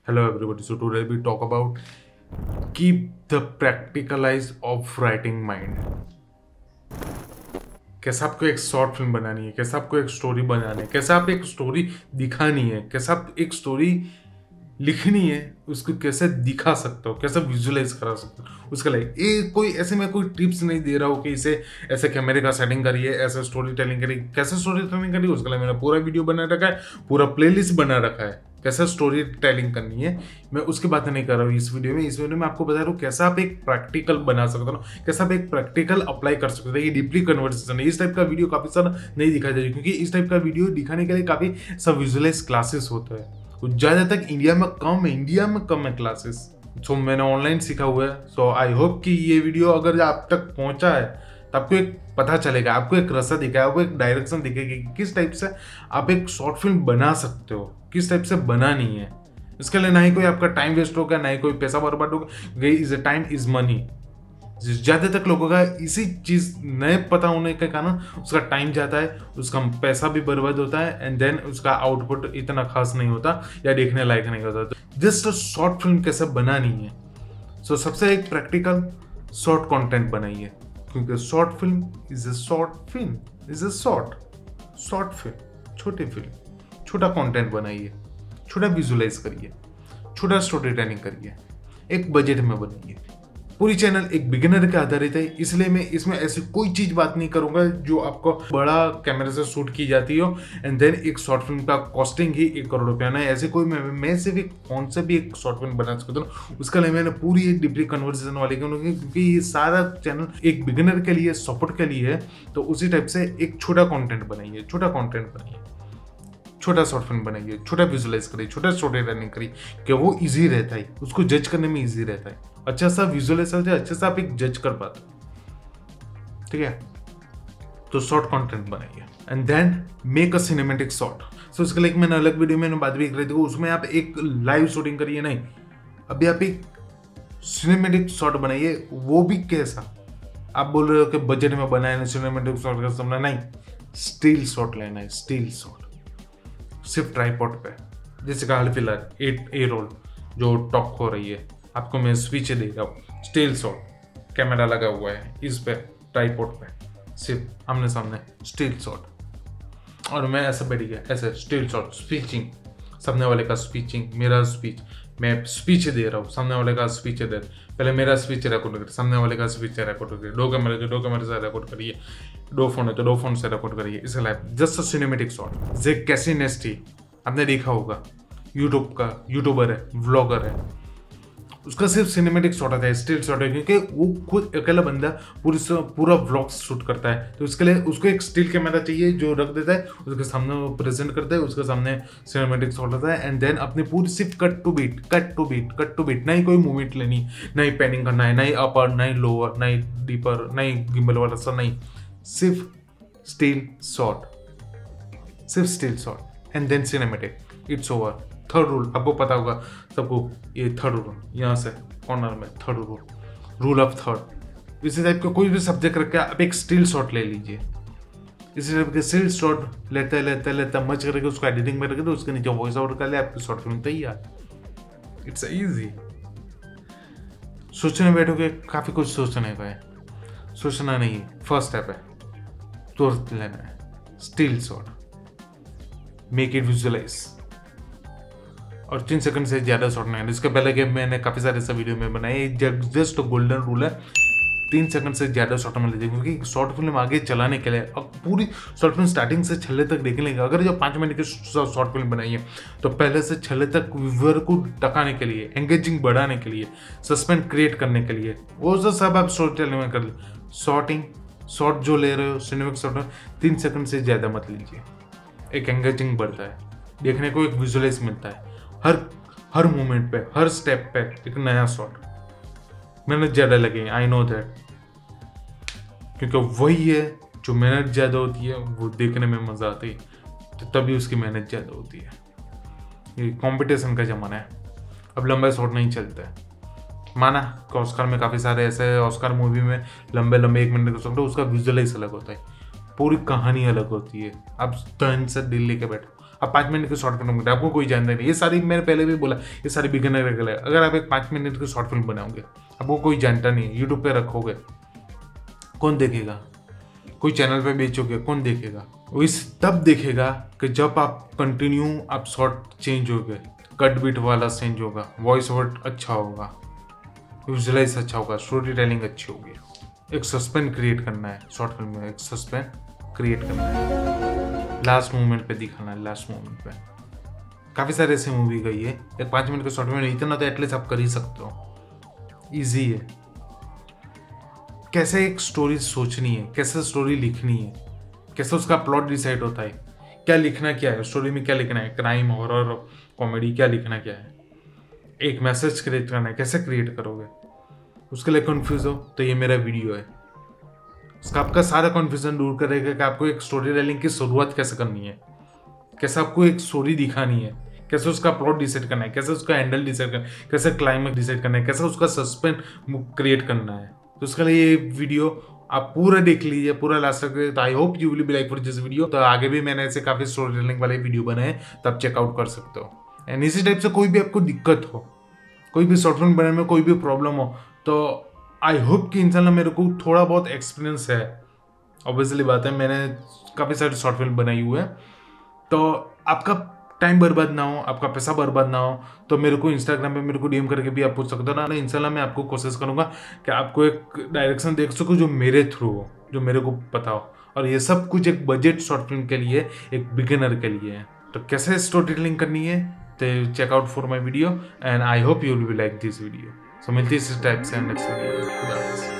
Hello everybody. So today we talk about keep the practicalize of writing mind. कैसे आपको एक short film बनानी है, कैसे आपको एक स्टोरी बनानी है, कैसे आप एक स्टोरी दिखानी है, कैसे आप एक स्टोरी लिखनी है, उसको कैसे दिखा सकते हो, कैसे विजुअलाइज करा सकते हो। उसके लिए ये कोई ऐसे में कोई टिप्स नहीं दे रहा हो कि इसे ऐसे कैमरे का सेटिंग करिए, ऐसे स्टोरी टेलिंग करिए, कैसे स्टोरी टेलिंग करिए। उसके लिए मैंने पूरा वीडियो बना रखा है, पूरा प्लेलिस्ट बना रखा है कैसे स्टोरी टेलिंग करनी है। मैं उसकी बात नहीं कर रहा हूँ इस वीडियो में। इस वीडियो में आपको बता रहा हूँ कैसे आप एक प्रैक्टिकल बना सकते हो, कैसे आप एक प्रैक्टिकल अप्लाई कर सकते हो। ये डीपली कन्वर्सेशन है। इस टाइप का वीडियो काफी सारा नहीं दिखाया जाए, क्योंकि इस टाइप का वीडियो दिखाने के लिए काफी सब विजुअलाइज क्लासेस होता है। ज्यादा तक इंडिया में कम है क्लासेस। सो मैंने ऑनलाइन सीखा हुआ है। सो आई होप कि ये वीडियो अगर आप तक पहुंचा है तो आपको एक पता चलेगा, आपको एक रास्ता दिखाएगा, आपको एक डायरेक्शन दिखेगी कि किस टाइप से आप एक शॉर्ट फिल्म बना सकते हो, किस टाइप से बनानी है। इसके लिए ना ही कोई आपका टाइम वेस्ट होगा, ना ही कोई पैसा बर्बाद होगा। Is time is money. ज्यादा तक लोगों का इसी चीज नहीं पता होने के कारण उसका टाइम जाता है, उसका पैसा भी बर्बाद होता है, एंड देन उसका आउटपुट इतना खास नहीं होता या देखने लायक नहीं होता। तो जस्ट शॉर्ट फिल्म कैसे बनानी है। सो सबसे एक प्रैक्टिकल शॉर्ट कंटेंट बनाइए, क्योंकि short film is a short film, छोटी फिल्म, छोटा कंटेंट बनाइए, छोटा विजुअलाइज करिए, छोटा स्टोरी टेलिंग करिए, एक बजट में बनाइए। पूरी चैनल एक बिगिनर के आधारित है, इसलिए मैं इसमें ऐसी कोई चीज बात नहीं करूंगा जो आपको बड़ा कैमरे से शूट की जाती हो एंड देन एक शॉर्ट फिल्म का कॉस्टिंग ही 1 करोड़ रुपया ना। ऐसे कोई मैं सिर्फ एक कौन से भी एक शॉर्ट फिल्म बना सकता हूँ। उसके लिए मैंने पूरी एक डीपली कन्वर्सेशन वाली क्योंकि ये सारा चैनल एक बिगिनर के लिए सपोर्ट के लिए है। तो उसी टाइप से एक छोटा कॉन्टेंट बनाइए, छोटा शॉर्ट फिल्म बनाइए, छोटा विजुअलाइज करिए, छोटा स्टोरी टेलिंग करिए कि वो इजी रहता है, उसको जज करने में इजी रहता है। अच्छा सा विजुअलाइज करते हैं, अच्छे से आप एक जज कर पाते, ठीक है। तो शॉर्ट कंटेंट बनाइए and then make a cinematic shot. So उसके लिए मैंने अलग वीडियो में बात भी कर दी, उसमें आप एक लाइव शूटिंग करिए नहीं, अभी आप एक सिनेमैटिक शॉट बनाइए। वो भी कैसा, आप बोल रहे हो कि बजट में बनाए सिनेमैटिक शॉट का समझना नहीं, स्टिल शॉट लेना है, स्टिल शॉट सिर्फ ट्राइपॉड पे। जैसे हाल फिलहाल ए रोल जो टॉक हो रही है, आपको मैं स्पीच दे रहा हूँ, स्टिल शॉट, कैमरा लगा हुआ है इस पे ट्राइपॉड पे, सिर्फ आमने सामने स्टिल शॉट, और मैं ऐसा बैठ गया ऐसे स्टिल शॉट, स्पीचिंग, सामने वाले का स्पीचिंग, मेरा स्पीच, मैं स्पीच दे रहा हूँ, सामने वाले का स्पीच दे रहा, पहले मेरा स्पीच रिकॉर्ड करिए, सामने वाले का स्पीच रिकॉर्ड करिए, दो कैमरे से रिकॉर्ड करिए, 2 फोन है तो 2 फोन से रिकॉर्ड करिए। इसके अलावा जस्ट सिनेमेटिक शॉट। जे कैसी नेस्टी आपने देखा होगा, यूट्यूब का यूट्यूबर है, व्लॉगर है, उसका सिर्फ सिनेमेटिक शॉट आता है, स्टिल शॉट है, क्योंकि वो खुद अकेला बंदा पूरा व्लॉग शूट करता है। तो उसके लिए उसको एक स्टिल कैमरा चाहिए जो रख देता है, उसके सामने वो प्रेजेंट करता है, उसके सामने सिनेमेटिक शॉट आता है, एंड देन अपनी पूरी सिर्फ कट टू बीट, नहीं कोई मूवमेंट लेनी, नहीं पैनिंग करना है, नहीं अपर, नहीं लोअर, नहीं डीपर, नहीं गिम्बल वाला सा, नहीं, सिर्फ still shot and then cinematic, it's over. Third rule आपको पता होगा सबको, ये थर्ड रूल यहाँ से कॉर्नर में, थर्ड रूल ऑफ थर्ड। इसी टाइप का कोई भी सब्जेक्ट रख के आप एक स्टिल शॉट ले लीजिए। इसी टाइप के स्टिल शॉट लेते मच करके उसको एडिटिंग में रखे तो उसके नीचे वॉइस ओवर कर ले, आपकी शॉर्ट फिल्म तैयार। It's easy. सोचने बैठोगे काफी कुछ सोचने का है, सोचना नहीं है, फर्स्ट स्टेप है तुरंत लेना है still shot, make it visualise, और 3 सेकंड से ज्यादा शॉट नहीं है। इसके पहले के मैंने काफी सारे ऐसा वीडियो में बनाए, जस्ट गोल्डन रूल है, 3 सेकंड से ज्यादा शॉट में लीजिए, क्योंकि शॉर्ट फिल्म आगे चलाने के लिए अब पूरी शॉर्ट फिल्म स्टार्टिंग से छल्ले तक देख लेंगे। अगर जो 5 मिनट की शॉर्ट फिल्म बनाई है तो पहले से छल्ले तक व्यूअर को टकाने के लिए, एंगेजिंग बढ़ाने के लिए, सस्पेंस क्रिएट करने के लिए, वो सब आप शॉर्ट टेलिंग में कर ले। शॉर्ट जो ले रहे हो सिनेमिक शॉट में 3 सेकंड से ज्यादा मत लीजिए, एक एंगेजिंग बढ़ता है, देखने को एक विजुअलाइज मिलता है, हर मोमेंट पे, हर स्टेप पे एक नया शॉट। मेहनत ज्यादा लगे, आई नो दैट, क्योंकि वही है जो मेहनत ज्यादा होती है वो देखने में मजा आती है, तो तभी उसकी मेहनत ज्यादा होती है। ये कंपटीशन का जमाना है, अब लंबा शॉट नहीं चलता है। माना कि ऑस्कर में काफी सारे ऐसे, ऑस्कर मूवी में लंबे 1 मिनट का शॉट, उसका विजुअलाइज अलग होता है, पूरी कहानी अलग होती है। आप तन से दिल लेके बैठो, आप 5 मिनट की शॉर्ट फिल्म आपको कोई जानता नहीं। ये सारी मैंने पहले भी बोला, ये सारी बिगिनर के लिए। अगर आप एक 5 मिनट की शॉर्ट फिल्म बनाओगे, आपको कोई जानता नहीं, यूट्यूब पे रखोगे, कौन देखेगा? कोई चैनल पे बेचोगे, कौन देखेगा? वो इस तब देखेगा कि जब आप कंटिन्यू आप शॉर्ट चेंज होगे, कट बीट वाला चेंज होगा, वॉइस ओवर अच्छा होगा, विजुअलाइज अच्छा होगा, स्टोरी टेलिंग अच्छी होगी। एक सस्पेंस क्रिएट करना है शॉर्ट फिल्म में, एक सस्पेंस क्रिएट करना है, लास्ट मोमेंट पे दिखाना है, लास्ट मोमेंट पे। काफ़ी सारे ऐसे मूवी गई है, एक 5 मिनट के शॉर्ट फिल्म इतना तो एटलीस्ट आप कर ही सकते हो, ईजी है। कैसे एक स्टोरी सोचनी है, कैसे स्टोरी लिखनी है, कैसे उसका प्लॉट डिसाइड होता है, क्या लिखना क्या है स्टोरी में, क्या लिखना है, क्राइम, हॉरर, कॉमेडी, क्या लिखना क्या है, एक मैसेज क्रिएट करना है, कैसे क्रिएट करोगे? उसके लिए कंफ्यूज हो तो ये मेरा वीडियो है, उसका आपका सारा कन्फ्यूजन दूर करेगा कि आपको एक स्टोरी टेलिंग की शुरुआत कैसे करनी है, कैसे आपको एक स्टोरी दिखानी है, कैसे उसका प्लॉट डिसाइड करना है, कैसे उसका हैंडल डिसाइड करना है, कैसे क्लाइमेक्स डिसाइड करना है, कैसे उसका सस्पेंस क्रिएट करना है। तो उसके लिए ये वीडियो आप पूरा देख लीजिए, पूरा लास्ट तक। तो I hope you will be like for this video. तो आगे भी मैंने ऐसे काफी स्टोरी टेलिंग वाले वीडियो बनाए, तो आप चेकआउट कर सकते हो। एंड इसी टाइप से कोई भी आपको दिक्कत हो, कोई भी शॉर्ट फिल्म बनाने में कोई भी प्रॉब्लम हो, तो आई होप कि इंशाल्लाह मेरे को थोड़ा बहुत एक्सपीरियंस है। ऑब्वियसली बात है, मैंने काफ़ी सारी शॉर्ट फिल्म बनाई हुई है, तो आपका टाइम बर्बाद ना हो, आपका पैसा बर्बाद ना हो, तो मेरे को इंस्टाग्राम पे मेरे को डीएम करके भी आप पूछ सकते हो ना। इंशाल्लाह मैं आपको कोशिश करूंगा कि आपको एक डायरेक्शन देख सको जो मेरे थ्रू हो, जो मेरे को पता हो। और ये सब कुछ एक बजट शॉर्ट फिल्म के लिए, एक बिगिनर के लिए है। तो कैसे स्टोरी टेलिंग करनी है, तो check out for my video and I hope you will be like this video. So मिलती है इस टाइप से नेक्स्ट वीडियो।